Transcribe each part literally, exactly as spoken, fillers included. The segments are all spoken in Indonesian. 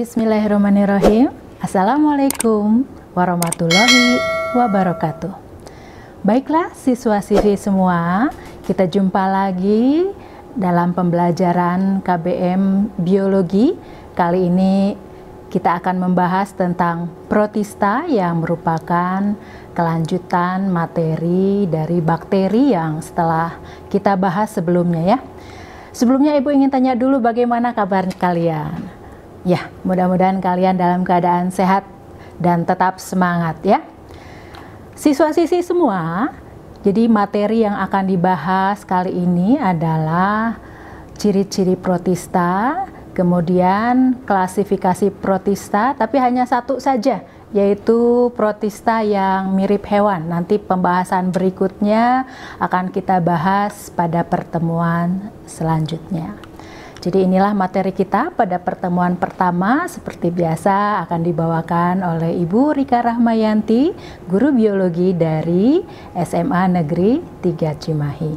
Bismillahirrahmanirrahim. Assalamualaikum warahmatullahi wabarakatuh. Baiklah siswa-siswi semua, kita jumpa lagi dalam pembelajaran K B M Biologi. Kali ini kita akan membahas tentang protista yang merupakan kelanjutan materi dari bakteri yang setelah kita bahas sebelumnya ya. Sebelumnya Ibu ingin tanya dulu bagaimana kabar kalian? Ya, mudah-mudahan kalian dalam keadaan sehat dan tetap semangat ya. Siswa-siswi semua, jadi materi yang akan dibahas kali ini adalah ciri-ciri protista, kemudian klasifikasi protista, tapi hanya satu saja, yaitu protista yang mirip hewan. Nanti pembahasan berikutnya akan kita bahas pada pertemuan selanjutnya. Jadi inilah materi kita pada pertemuan pertama. Seperti biasa akan dibawakan oleh Ibu Rika Rahmayanti, guru biologi dari S M A Negeri tiga Cimahi.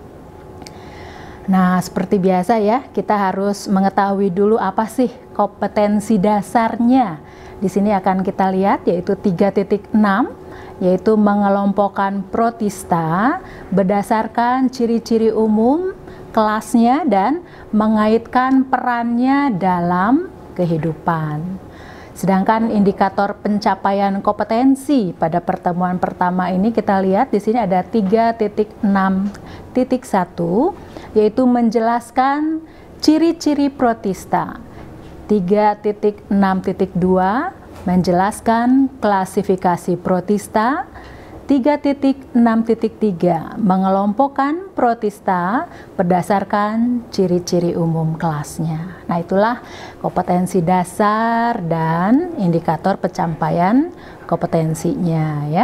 Nah, seperti biasa ya, kita harus mengetahui dulu apa sih kompetensi dasarnya. Di sini akan kita lihat yaitu tiga titik enam, yaitu mengelompokkan protista berdasarkan ciri-ciri umum, kelasnya, dan mengaitkan perannya dalam kehidupan. Sedangkan indikator pencapaian kompetensi pada pertemuan pertama ini kita lihat di sini ada tiga titik enam titik satu, yaitu menjelaskan ciri-ciri protista. tiga titik enam titik dua menjelaskan klasifikasi protista. tiga titik enam titik tiga mengelompokkan protista berdasarkan ciri-ciri umum kelasnya. Nah, itulah kompetensi dasar dan indikator pencapaian kompetensinya ya.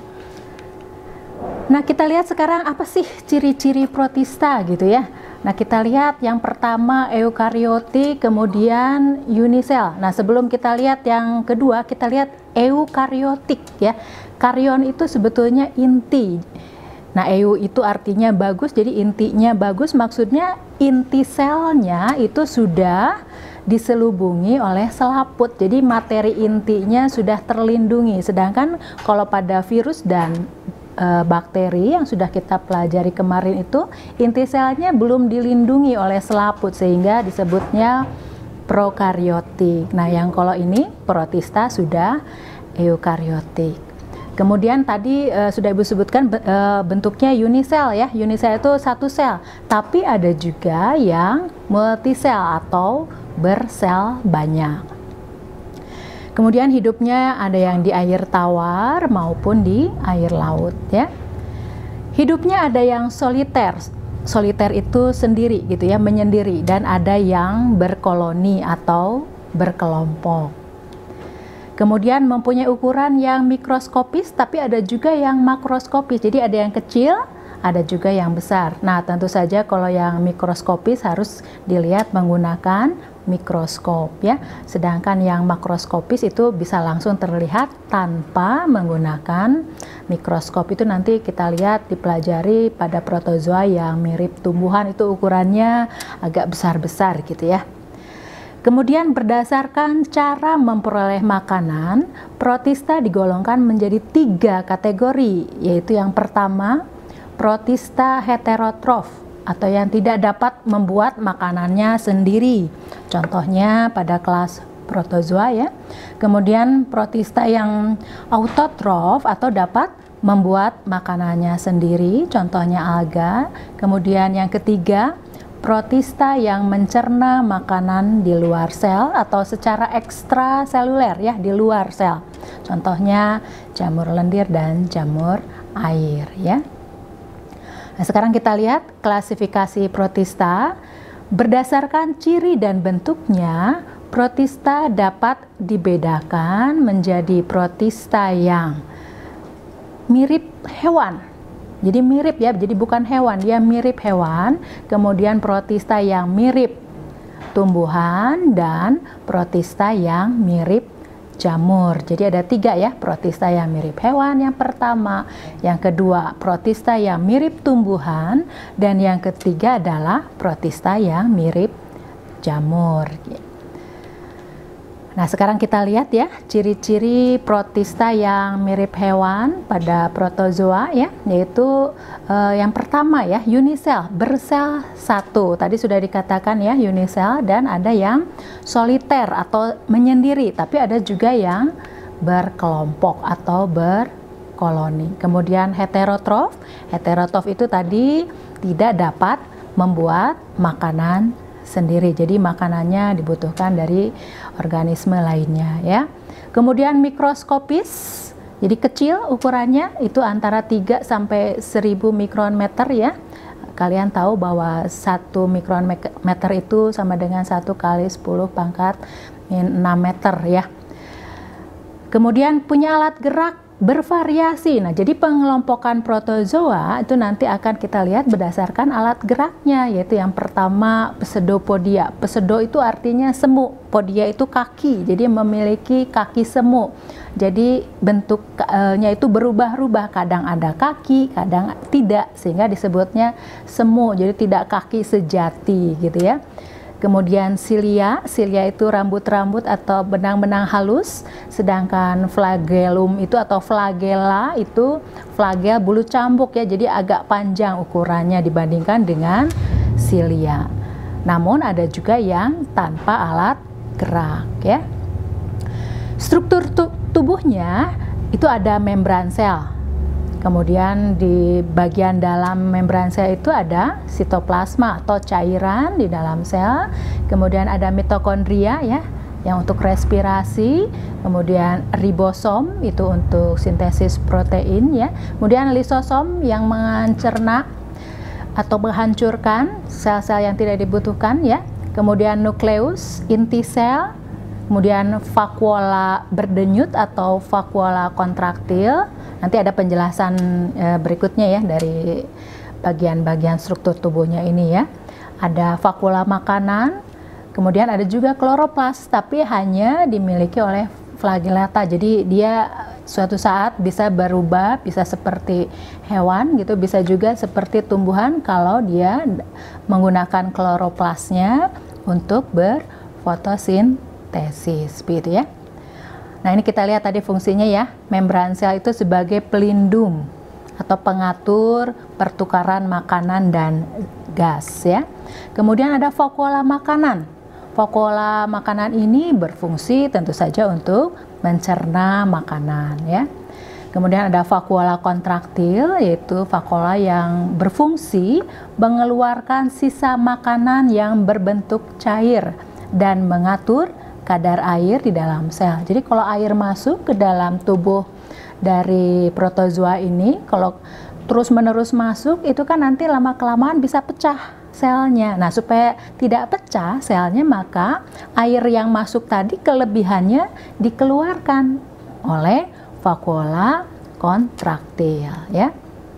Nah, kita lihat sekarang apa sih ciri-ciri protista gitu ya. Nah, kita lihat yang pertama eukariotik, kemudian unisel. Nah, sebelum kita lihat yang kedua, kita lihat eukariotik ya. Karyon itu sebetulnya inti. Nah, eu itu artinya bagus, jadi intinya bagus, maksudnya inti selnya itu sudah diselubungi oleh selaput. Jadi materi intinya sudah terlindungi. Sedangkan kalau pada virus dan e, bakteri yang sudah kita pelajari kemarin itu, inti selnya belum dilindungi oleh selaput sehingga disebutnya prokaryotik. Nah, yang kalau ini protista sudah eukariotik. Kemudian tadi e, sudah Ibu sebutkan e, bentuknya unisel ya. Unisel itu satu sel, tapi ada juga yang multisel atau bersel banyak. Kemudian hidupnya ada yang di air tawar maupun di air laut ya. Hidupnya ada yang soliter. Soliter itu sendiri gitu ya, menyendiri, dan ada yang berkoloni atau berkelompok. Kemudian mempunyai ukuran yang mikroskopis, tapi ada juga yang makroskopis. Jadi ada yang kecil, ada juga yang besar. Nah, tentu saja kalau yang mikroskopis harus dilihat menggunakan mikroskop ya. Sedangkan yang makroskopis itu bisa langsung terlihat tanpa menggunakan mikroskop. Itu nanti kita lihat dipelajari pada protozoa yang mirip tumbuhan, itu ukurannya agak besar-besar gitu ya. Kemudian berdasarkan cara memperoleh makanan, protista digolongkan menjadi tiga kategori, yaitu yang pertama, protista heterotrof atau yang tidak dapat membuat makanannya sendiri. Contohnya pada kelas protozoa ya. Kemudian protista yang autotrof atau dapat membuat makanannya sendiri, contohnya alga. Kemudian yang ketiga, protista yang mencerna makanan di luar sel atau secara ekstraseluler ya, di luar sel. Contohnya jamur lendir dan jamur air ya. Nah, sekarang kita lihat klasifikasi protista. Berdasarkan ciri dan bentuknya, protista dapat dibedakan menjadi protista yang mirip hewan. Jadi mirip ya, jadi bukan hewan, dia mirip hewan. Kemudian protista yang mirip tumbuhan dan protista yang mirip jamur. Jadi ada tiga ya, protista yang mirip hewan yang pertama, yang kedua protista yang mirip tumbuhan, dan yang ketiga adalah protista yang mirip jamur. Nah, sekarang kita lihat ya ciri-ciri protista yang mirip hewan pada protozoa ya, yaitu eh, yang pertama ya unisel, bersel satu. Tadi sudah dikatakan ya unisel, dan ada yang soliter atau menyendiri, tapi ada juga yang berkelompok atau berkoloni. Kemudian heterotrof, heterotrof itu tadi tidak dapat membuat makanan sendiri, jadi makanannya dibutuhkan dari organisme lainnya ya. Kemudian mikroskopis, jadi kecil ukurannya, itu antara tiga sampai seribu mikrometer ya. Kalian tahu bahwa satu mikrometer itu sama dengan satu kali sepuluh pangkat enam meter ya. Kemudian punya alat gerak bervariasi. Nah, jadi pengelompokan protozoa itu nanti akan kita lihat berdasarkan alat geraknya, yaitu yang pertama pseudopodia. Pseudo itu artinya semu, podia itu kaki, jadi memiliki kaki semu. Jadi bentuknya itu berubah-ubah, kadang ada kaki, kadang tidak, sehingga disebutnya semu, jadi tidak kaki sejati gitu ya. Kemudian silia, silia itu rambut-rambut atau benang-benang halus, sedangkan flagellum itu atau flagella itu flagel bulu cambuk ya, jadi agak panjang ukurannya dibandingkan dengan silia. Namun ada juga yang tanpa alat gerak ya. Struktur tubuhnya itu ada membran sel. Kemudian di bagian dalam membran sel itu ada sitoplasma atau cairan di dalam sel. Kemudian ada mitokondria ya, yang untuk respirasi. Kemudian ribosom itu untuk sintesis protein ya. Kemudian lisosom yang mencerna atau menghancurkan sel-sel yang tidak dibutuhkan ya. Kemudian nukleus, inti sel. Kemudian vakuola berdenyut atau vakuola kontraktil. Nanti ada penjelasan e, berikutnya ya dari bagian-bagian struktur tubuhnya ini ya. Ada vakuola makanan, kemudian ada juga kloroplas, tapi hanya dimiliki oleh flagellata. Jadi dia suatu saat bisa berubah, bisa seperti hewan gitu, bisa juga seperti tumbuhan kalau dia menggunakan kloroplasnya untuk berfotosintesis, begitu ya. Nah, ini kita lihat tadi fungsinya ya. Membran sel itu sebagai pelindung atau pengatur pertukaran makanan dan gas ya. Kemudian ada vakuola makanan. Vakuola makanan ini berfungsi tentu saja untuk mencerna makanan ya. Kemudian ada vakuola kontraktil, yaitu vakuola yang berfungsi mengeluarkan sisa makanan yang berbentuk cair dan mengatur kadar air di dalam sel. Jadi kalau air masuk ke dalam tubuh dari protozoa ini, kalau terus-menerus masuk, itu kan nanti lama-kelamaan bisa pecah selnya. Nah, supaya tidak pecah selnya, maka air yang masuk tadi kelebihannya dikeluarkan oleh vakuola kontraktil ya.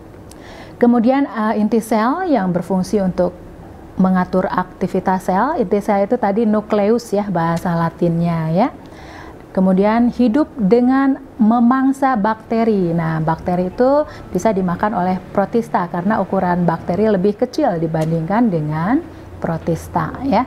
Kemudian uh, inti sel yang berfungsi untuk mengatur aktivitas sel. Inti sel itu tadi nukleus ya bahasa latinnya ya. Kemudian hidup dengan memangsa bakteri. Nah, bakteri itu bisa dimakan oleh protista karena ukuran bakteri lebih kecil dibandingkan dengan protista ya.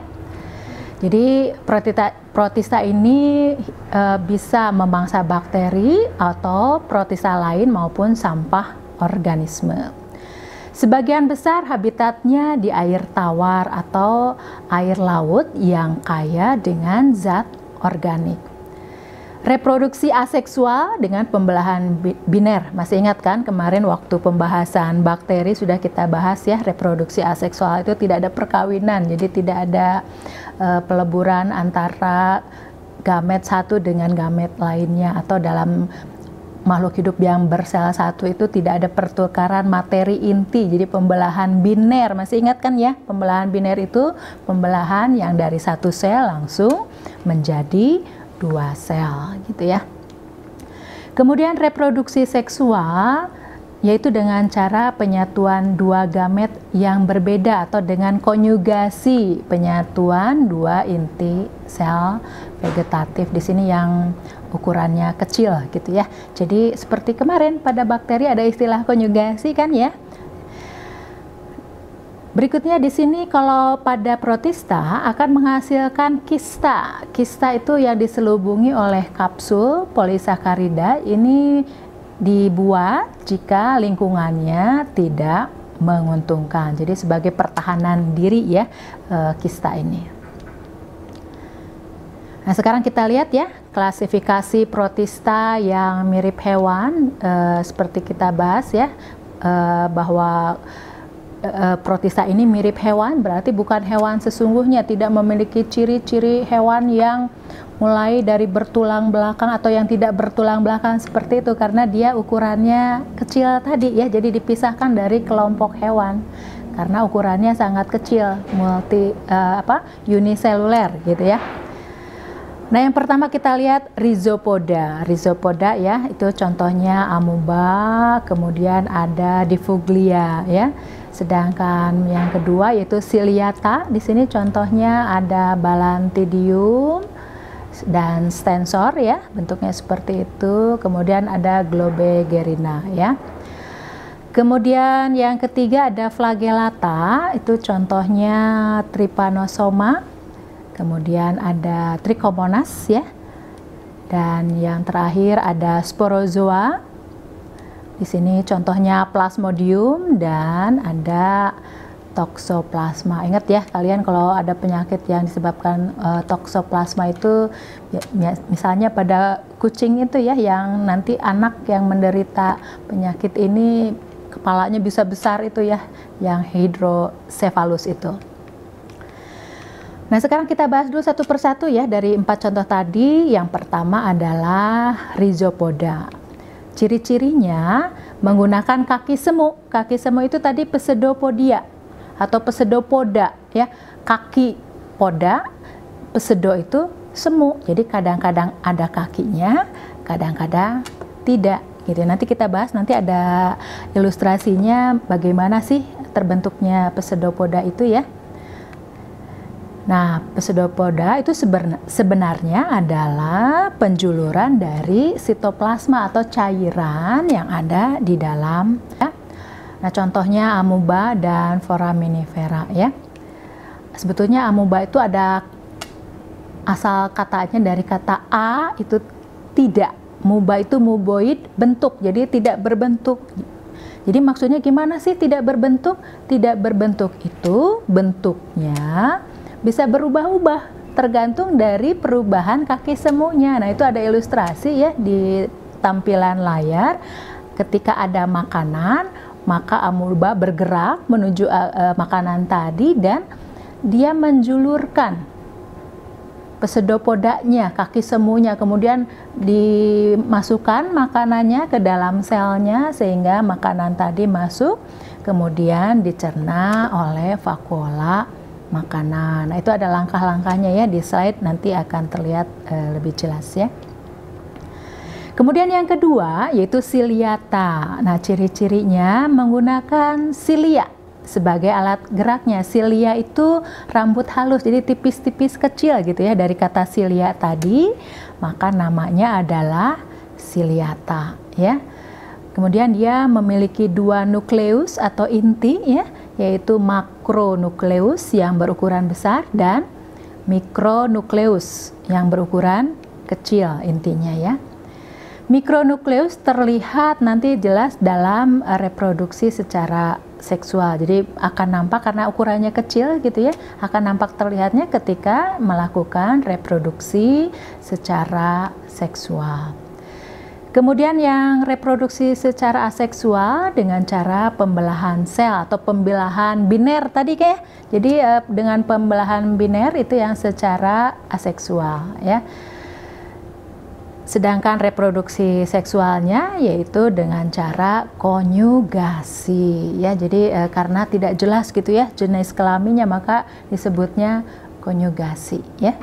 Jadi protista, protista ini e, bisa memangsa bakteri atau protista lain maupun sampah organisme. Sebagian besar habitatnya di air tawar atau air laut yang kaya dengan zat organik. Reproduksi aseksual dengan pembelahan biner. Masih ingat kan kemarin waktu pembahasan bakteri sudah kita bahas ya, reproduksi aseksual itu tidak ada perkawinan, jadi tidak ada uh, peleburan antara gamet satu dengan gamet lainnya, atau dalam makhluk hidup yang bersel satu itu tidak ada pertukaran materi inti, jadi pembelahan biner. Masih ingat kan ya, pembelahan biner itu pembelahan yang dari satu sel langsung menjadi dua sel gitu ya. Kemudian reproduksi seksual yaitu dengan cara penyatuan dua gamet yang berbeda atau dengan konjugasi penyatuan dua inti sel vegetatif. Di sini yang ukurannya kecil gitu ya. Jadi seperti kemarin pada bakteri ada istilah konjugasi kan ya. Berikutnya di sini kalau pada protista akan menghasilkan kista. Kista itu yang diselubungi oleh kapsul polisakarida. Ini dibuat jika lingkungannya tidak menguntungkan. Jadi sebagai pertahanan diri ya kista ini. Nah, sekarang kita lihat ya klasifikasi protista yang mirip hewan eh, seperti kita bahas ya eh, bahwa protista ini mirip hewan, berarti bukan hewan sesungguhnya, tidak memiliki ciri-ciri hewan yang mulai dari bertulang belakang atau yang tidak bertulang belakang seperti itu, karena dia ukurannya kecil tadi ya, jadi dipisahkan dari kelompok hewan karena ukurannya sangat kecil, multi uh, apa uniseluler gitu ya. Nah, yang pertama kita lihat rhizopoda. Rhizopoda ya, itu contohnya amuba, kemudian ada Diffuglia ya. Sedangkan yang kedua yaitu Ciliata. Di sini contohnya ada Balantidium dan Stensor ya, bentuknya seperti itu. Kemudian ada Globigerina ya. Kemudian yang ketiga ada Flagellata, itu contohnya Trypanosoma. Kemudian ada Trichomonas ya. Dan yang terakhir ada Sporozoa. Di sini contohnya Plasmodium dan ada Toxoplasma. Ingat ya kalian kalau ada penyakit yang disebabkan uh, Toxoplasma itu ya, misalnya pada kucing itu ya, yang nanti anak yang menderita penyakit ini kepalanya bisa besar itu ya, yang hydrocephalus itu. Nah, sekarang kita bahas dulu satu persatu ya dari empat contoh tadi. Yang pertama adalah Rhizopoda. Ciri-cirinya menggunakan kaki semu. Kaki semu itu tadi Pseudopodia atau Pseudopoda ya. Kaki poda, pseudo itu semu. Jadi kadang-kadang ada kakinya, kadang-kadang tidak. Gitu. Nanti kita bahas, nanti ada ilustrasinya bagaimana sih terbentuknya Pseudopoda itu ya. Nah, Pseudopoda itu sebenarnya adalah penjuluran dari sitoplasma atau cairan yang ada di dalam ya. Nah, contohnya amuba dan foraminifera ya. Sebetulnya amuba itu ada asal katanya dari kata a itu tidak. Muba itu muboid, bentuk, jadi tidak berbentuk. Jadi maksudnya gimana sih tidak berbentuk? Tidak berbentuk itu bentuknya bisa berubah-ubah tergantung dari perubahan kaki semunya. Nah, itu ada ilustrasi ya di tampilan layar. Ketika ada makanan, maka amuba bergerak menuju uh, uh, makanan tadi dan dia menjulurkan pseudopodanya, kaki semunya, kemudian dimasukkan makanannya ke dalam selnya sehingga makanan tadi masuk, kemudian dicerna oleh vakuola makanan. Nah, itu ada langkah-langkahnya ya di slide, nanti akan terlihat uh, lebih jelas ya. Kemudian yang kedua yaitu Ciliata. Nah, ciri-cirinya menggunakan silia sebagai alat geraknya. Silia itu rambut halus, jadi tipis-tipis kecil gitu ya. Dari kata silia tadi, maka namanya adalah Ciliata ya. Kemudian dia memiliki dua nukleus atau inti ya, yaitu makronukleus yang berukuran besar dan mikronukleus yang berukuran kecil intinya ya. Mikronukleus terlihat nanti jelas dalam reproduksi secara seksual. Jadi akan nampak karena ukurannya kecil gitu ya, akan nampak terlihatnya ketika melakukan reproduksi secara seksual. Kemudian yang reproduksi secara aseksual dengan cara pembelahan sel atau pembelahan biner tadi kayak. Jadi eh, dengan pembelahan biner itu yang secara aseksual ya. Sedangkan reproduksi seksualnya yaitu dengan cara konjugasi ya. Jadi eh, karena tidak jelas gitu ya jenis kelaminnya, maka disebutnya konjugasi ya.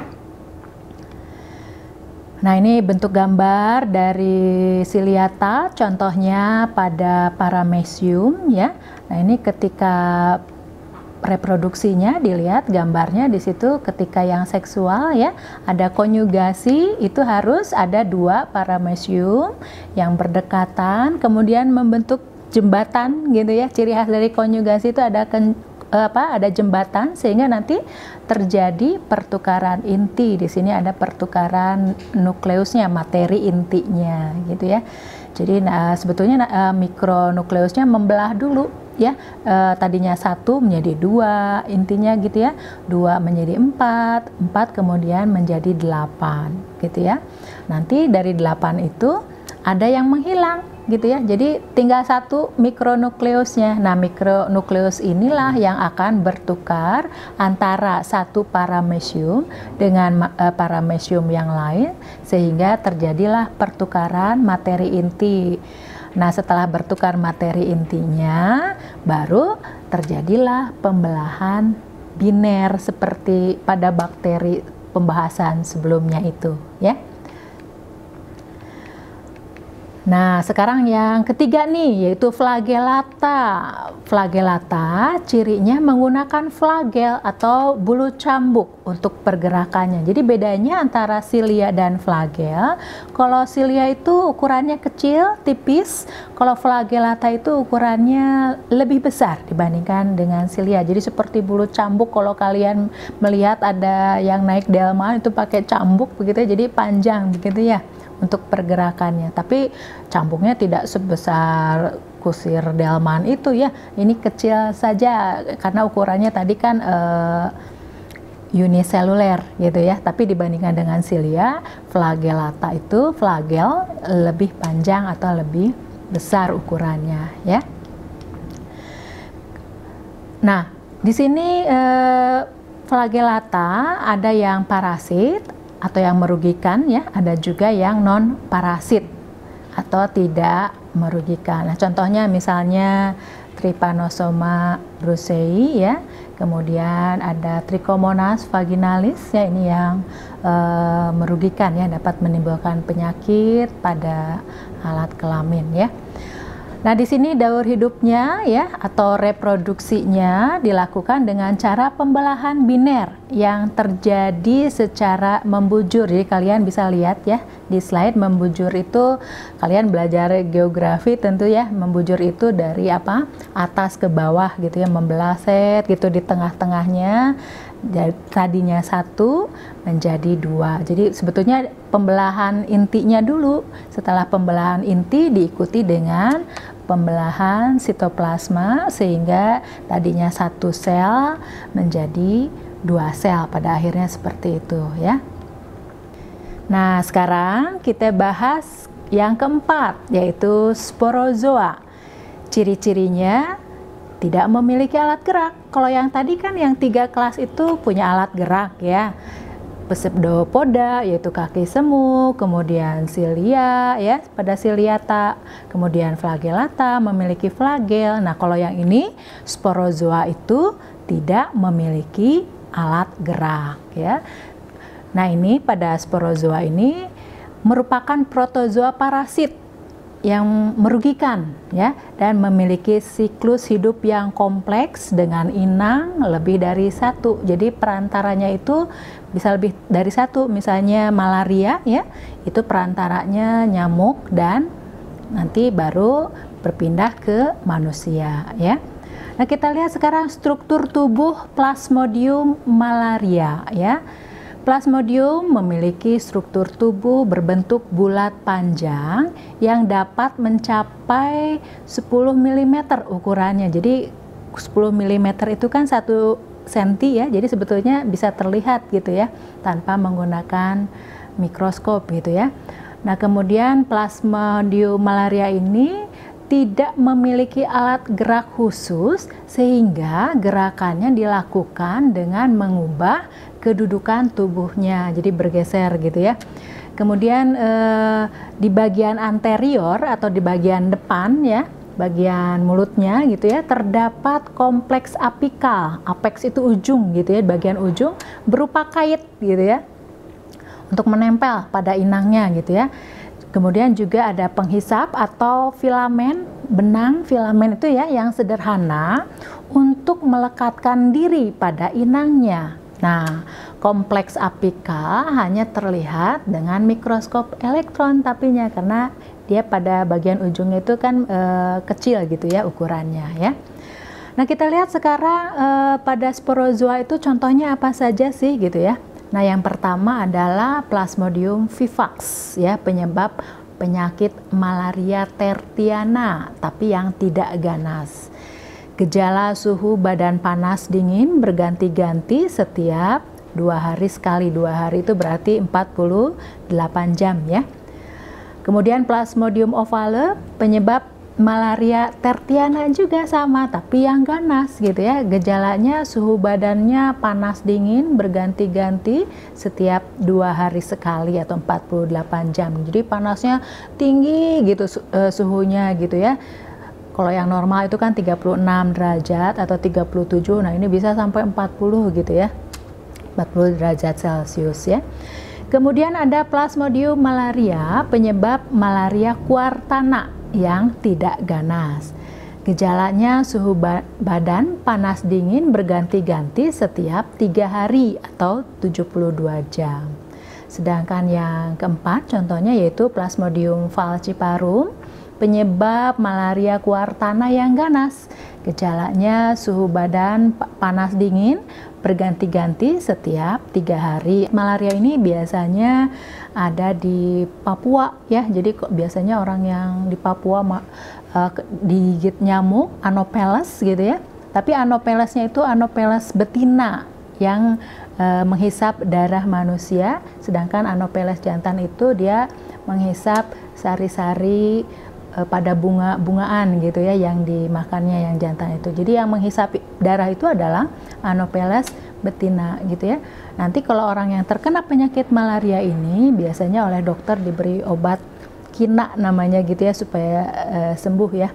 Nah, ini bentuk gambar dari Ciliata, contohnya pada Paramecium ya. Nah, ini ketika reproduksinya dilihat gambarnya di situ, ketika yang seksual ya, ada konjugasi, itu harus ada dua Paramecium yang berdekatan kemudian membentuk jembatan gitu ya. Ciri khas dari konjugasi itu ada apa ada jembatan sehingga nanti terjadi pertukaran inti. Di sini ada pertukaran nukleusnya, materi intinya gitu ya. Jadi nah, sebetulnya uh, mikronukleusnya membelah dulu ya, uh, tadinya satu menjadi dua intinya gitu ya, dua menjadi empat, empat kemudian menjadi delapan gitu ya. Nanti dari delapan itu ada yang menghilang gitu ya, jadi tinggal satu mikronukleusnya. Nah, mikronukleus inilah yang akan bertukar antara satu paramecium dengan uh, paramecium yang lain sehingga terjadilah pertukaran materi inti. Nah, setelah bertukar materi intinya baru terjadilah pembelahan biner seperti pada bakteri pembahasan sebelumnya itu ya. Nah, sekarang yang ketiga nih, yaitu flagellata. Flagellata cirinya menggunakan flagel atau bulu cambuk untuk pergerakannya. Jadi bedanya antara silia dan flagel, kalau silia itu ukurannya kecil, tipis, kalau flagellata itu ukurannya lebih besar dibandingkan dengan silia. Jadi seperti bulu cambuk, kalau kalian melihat ada yang naik delman itu pakai cambuk begitu, jadi panjang begitu ya untuk pergerakannya, tapi cambuknya tidak sebesar kusir delman itu ya, ini kecil saja karena ukurannya tadi kan uh, uniseluler gitu ya, tapi dibandingkan dengan silia, flagellata itu flagel lebih panjang atau lebih besar ukurannya ya. Nah, di sini uh, flagellata ada yang parasit atau yang merugikan ya, ada juga yang non parasit atau tidak merugikan. Nah, contohnya misalnya Trypanosoma brucei ya, kemudian ada Trichomonas vaginalis ya, ini yang e, merugikan ya, dapat menimbulkan penyakit pada alat kelamin ya. Nah, di sini daur hidupnya ya atau reproduksinya dilakukan dengan cara pembelahan biner yang terjadi secara membujur. Jadi kalian bisa lihat ya di slide, membujur itu kalian belajar geografi tentu ya, membujur itu dari apa? Atas ke bawah gitu ya, membelah set gitu, di tengah-tengahnya tadinya satu menjadi dua. Jadi sebetulnya pembelahan intinya dulu, setelah pembelahan inti diikuti dengan pembelahan sitoplasma sehingga tadinya satu sel menjadi dua sel, pada akhirnya seperti itu ya. Nah, sekarang kita bahas yang keempat, yaitu sporozoa. Ciri-cirinya tidak memiliki alat gerak. Kalau yang tadi kan yang tiga kelas itu punya alat gerak ya. Pseudopoda yaitu kaki semu, kemudian silia ya pada ciliata, kemudian flagellata memiliki flagel. Nah, kalau yang ini sporozoa itu tidak memiliki alat gerak ya. Nah, ini pada sporozoa ini merupakan protozoa parasit yang merugikan ya, dan memiliki siklus hidup yang kompleks dengan inang lebih dari satu. Jadi perantaranya itu bisa lebih dari satu, misalnya malaria ya, itu perantaranya nyamuk dan nanti baru berpindah ke manusia ya. Nah, kita lihat sekarang struktur tubuh Plasmodium malaria ya. Plasmodium memiliki struktur tubuh berbentuk bulat panjang yang dapat mencapai sepuluh milimeter ukurannya. Jadi sepuluh milimeter itu kan satu senti ya, jadi sebetulnya bisa terlihat gitu ya tanpa menggunakan mikroskop gitu ya. Nah, kemudian Plasmodium malaria ini tidak memiliki alat gerak khusus sehingga gerakannya dilakukan dengan mengubah kedudukan tubuhnya, jadi bergeser gitu ya. Kemudian eh, di bagian anterior atau di bagian depan ya, bagian mulutnya gitu ya, terdapat kompleks apikal. Apex itu ujung gitu ya, bagian ujung berupa kait gitu ya, untuk menempel pada inangnya gitu ya. Kemudian juga ada penghisap atau filamen, benang filamen itu ya yang sederhana untuk melekatkan diri pada inangnya. Nah, kompleks apikal hanya terlihat dengan mikroskop elektron tapinya karena dia pada bagian ujungnya itu kan e, kecil gitu ya ukurannya ya. Nah, kita lihat sekarang eh, pada sporozoa itu contohnya apa saja sih gitu ya. Nah, yang pertama adalah Plasmodium vivax ya, penyebab penyakit malaria tertiana tapi yang tidak ganas. Gejala suhu badan panas dingin berganti-ganti setiap dua hari sekali. Dua hari itu berarti empat puluh delapan jam ya. Kemudian Plasmodium ovale penyebab malaria tertiana juga sama tapi yang ganas gitu ya. Gejalanya suhu badannya panas dingin berganti-ganti setiap dua hari sekali atau empat puluh delapan jam. Jadi panasnya tinggi gitu suhunya gitu ya. Kalau yang normal itu kan tiga puluh enam derajat atau tiga puluh tujuh. Nah, ini bisa sampai empat puluh gitu ya. empat puluh derajat Celcius ya. Kemudian ada Plasmodium malaria penyebab malaria quartana yang tidak ganas. Gejalanya suhu ba badan panas dingin berganti-ganti setiap tiga hari atau tujuh puluh dua jam. Sedangkan yang keempat contohnya yaitu Plasmodium falciparum penyebab malaria quartana yang ganas. Gejalanya suhu badan panas dingin berganti-ganti setiap tiga hari. Malaria ini biasanya ada di Papua ya, jadi kok biasanya orang yang di Papua uh, digigit nyamuk Anopheles gitu ya, tapi Anophelesnya itu Anopheles betina yang uh, menghisap darah manusia, sedangkan Anopheles jantan itu dia menghisap sari-sari pada bunga-bungaan gitu ya yang dimakannya yang jantan itu. Jadi yang menghisap darah itu adalah Anopheles betina gitu ya. Nanti kalau orang yang terkena penyakit malaria ini biasanya oleh dokter diberi obat kina namanya gitu ya supaya uh, sembuh ya.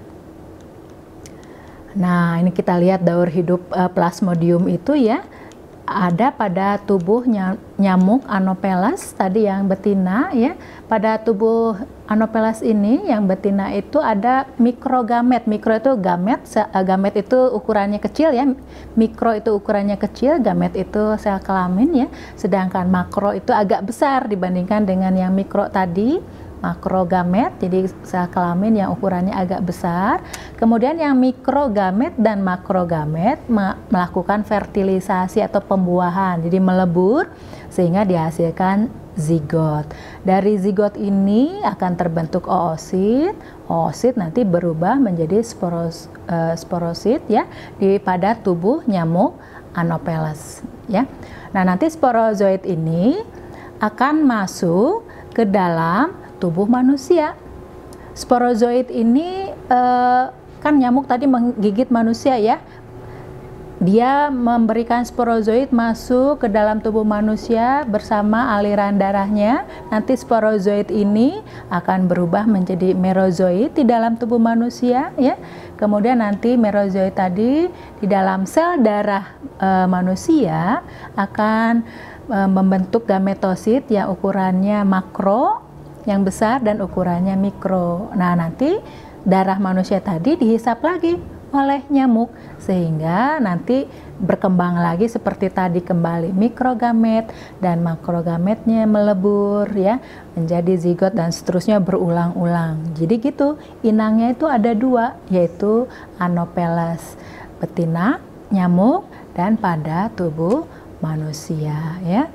Nah, ini kita lihat daur hidup uh, Plasmodium itu ya. Ada pada tubuh nyamuk Anopheles tadi yang betina ya. Pada tubuh Anopheles ini yang betina itu ada mikrogamet. Mikro itu gamet, gamet itu ukurannya kecil ya. Mikro itu ukurannya kecil, gamet itu sel kelamin ya. Sedangkan makro itu agak besar dibandingkan dengan yang mikro tadi. Makrogamet, jadi sel kelamin yang ukurannya agak besar. Kemudian yang mikrogamet dan makrogamet melakukan fertilisasi atau pembuahan, jadi melebur sehingga dihasilkan zigot. Dari zigot ini akan terbentuk oosit. Oosit nanti berubah menjadi sporos, uh, sporosit ya di pada tubuh nyamuk Anopheles ya. Nah, nanti sporozoid ini akan masuk ke dalam tubuh manusia. Sporozoid ini eh, kan nyamuk tadi menggigit manusia ya. Dia memberikan sporozoid masuk ke dalam tubuh manusia bersama aliran darahnya. Nanti sporozoid ini akan berubah menjadi merozoid di dalam tubuh manusia ya. Kemudian nanti merozoid tadi di dalam sel darah eh, manusia akan eh, membentuk gametosit yang ukurannya makro yang besar dan ukurannya mikro. Nah, nanti darah manusia tadi dihisap lagi oleh nyamuk sehingga nanti berkembang lagi seperti tadi kembali mikrogamet dan makrogametnya melebur ya menjadi zigot dan seterusnya berulang-ulang. Jadi gitu, inangnya itu ada dua yaitu Anopheles betina, nyamuk dan pada tubuh manusia ya.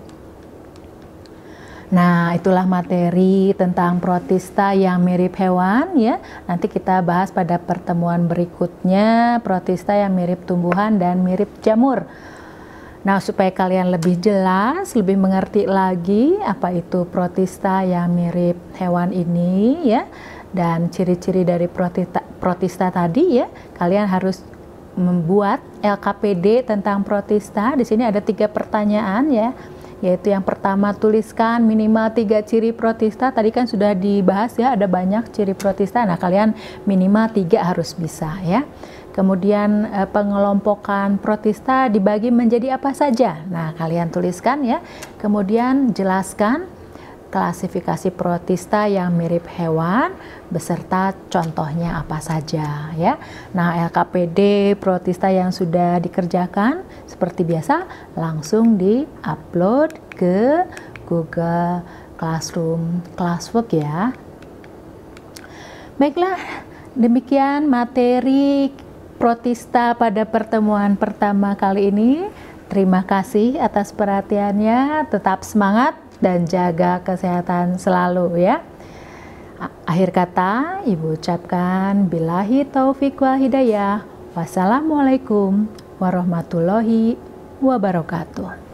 Nah, itulah materi tentang protista yang mirip hewan ya. Nanti kita bahas pada pertemuan berikutnya protista yang mirip tumbuhan dan mirip jamur. Nah, supaya kalian lebih jelas, lebih mengerti lagi apa itu protista yang mirip hewan ini ya, dan ciri-ciri dari protista, protista tadi ya, kalian harus membuat L K P D tentang protista. Di sini ada tiga pertanyaan ya. Yaitu yang pertama, tuliskan minimal tiga ciri protista. Tadi kan sudah dibahas ya, ada banyak ciri protista. Nah, kalian minimal tiga harus bisa ya. Kemudian eh, pengelompokan protista dibagi menjadi apa saja. Nah, kalian tuliskan ya. Kemudian jelaskan klasifikasi protista yang mirip hewan beserta contohnya apa saja ya. Nah, L K P D protista yang sudah dikerjakan seperti biasa langsung di-upload ke Google Classroom Classwork ya. Baiklah, demikian materi Protista pada pertemuan pertama kali ini. Terima kasih atas perhatiannya, tetap semangat dan jaga kesehatan selalu ya. Akhir kata, Ibu ucapkan billahi taufiq wal hidayah. Wassalamualaikum warahmatullahi wabarakatuh.